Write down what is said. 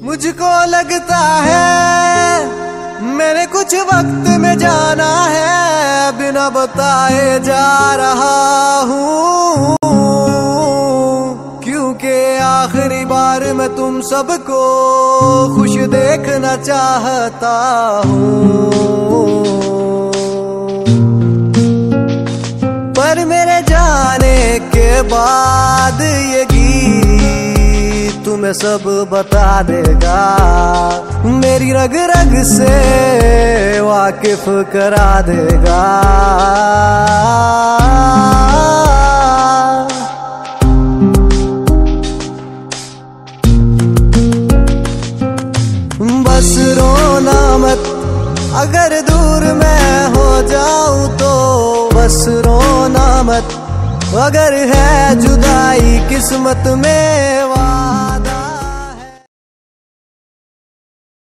मुझको लगता है मैंने कुछ वक्त में जाना है, बिना बताए जा रहा हूँ, क्योंकि आखिरी बार मैं तुम सबको खुश देखना चाहता हूँ। पर मेरे जाने के बाद ये गीत तुम्हें सब बता देगा, मेरी रग रग से वाकिफ करा देगा। बस रोना मत अगर दूर मैं हो जाऊं तो, बस रोना मत अगर है जुदाई किस्मत में।